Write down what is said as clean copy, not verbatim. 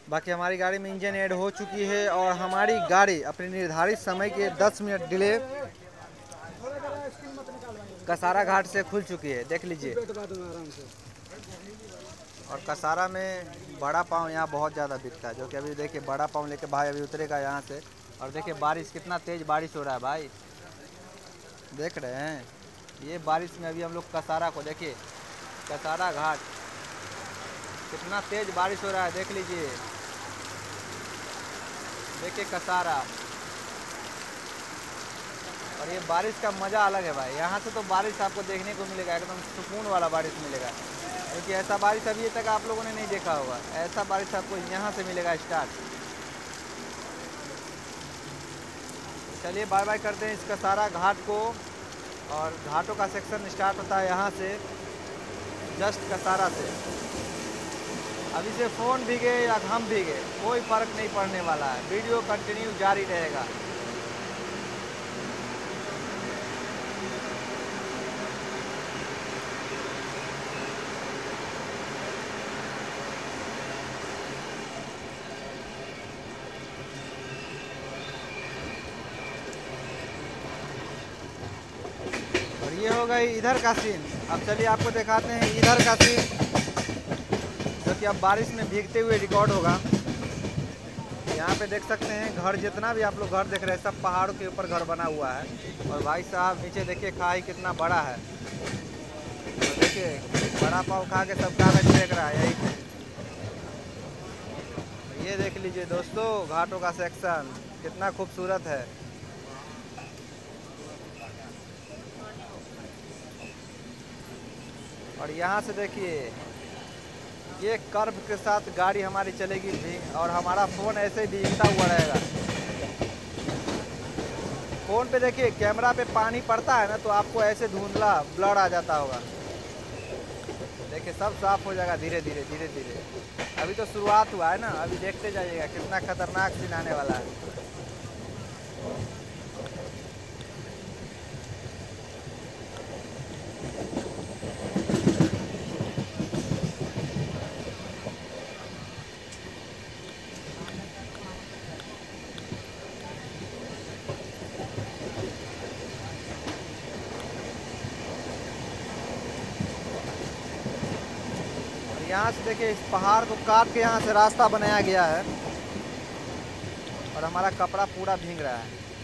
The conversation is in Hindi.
बाकी हमारी गाड़ी में इंजन ऐड हो चुकी है और हमारी गाड़ी अपने निर्धारित समय के 10 मिनट डिले कसारा घाट से खुल चुकी है, देख लीजिए। और कसारा में बड़ा पाव यहाँ बहुत ज़्यादा बिकता है, जो कि अभी देखिए बड़ा पाव लेके भाई अभी उतरेगा यहाँ से। और देखिए बारिश, कितना तेज़ बारिश हो रहा है भाई, देख रहे हैं। ये बारिश में अभी हम लोग कसारा को देखिए, कसारा घाट, कितना तेज़ बारिश हो रहा है, देख लीजिए। देखिए कसारा, और ये बारिश का मज़ा अलग है भाई। यहाँ से तो बारिश आपको देखने को मिलेगा, एकदम सुकून वाला बारिश मिलेगा, क्योंकि ऐसा बारिश अभी तक आप लोगों ने नहीं देखा होगा। ऐसा बारिश आपको यहाँ से मिलेगा स्टार्ट। चलिए बाय बाय करते हैं इस कसारा घाट को। और घाटों का सेक्शन स्टार्ट होता है यहाँ से, जस्ट कसारा से। अभी से फ़ोन भीगे या हम भीगे कोई फ़र्क नहीं पड़ने वाला है, वीडियो कंटिन्यू जारी रहेगा। ये हो गई इधर का सीन। अब चलिए आपको दिखाते हैं इधर का सीन, जो कि अब बारिश में भीगते हुए रिकॉर्ड होगा। यहाँ पे देख सकते हैं घर, जितना भी आप लोग घर देख रहे हैं सब पहाड़ों के ऊपर घर बना हुआ है। और भाई साहब नीचे देखिए खाई कितना बड़ा है, और देखिए बड़ा पाव खा के सब कागज फेंक रहा है यही पे। ये देख लीजिए दोस्तों, घाटों का सेक्शन कितना खूबसूरत है। और यहाँ से देखिए ये कर्व के साथ गाड़ी हमारी चलेगी भी, और हमारा फ़ोन ऐसे ही भीगता हुआ रहेगा। फ़ोन पे देखिए कैमरा पे पानी पड़ता है ना, तो आपको ऐसे धुंधला ब्लर आ जाता होगा। देखिए सब साफ़ हो जाएगा धीरे धीरे धीरे धीरे। अभी तो शुरुआत हुआ है ना, अभी देखते जाइएगा कितना खतरनाक सीन आने वाला है। यहाँ से देखिए इस पहाड़ को काट के यहाँ से रास्ता बनाया गया है, और हमारा कपड़ा पूरा भीग रहा है।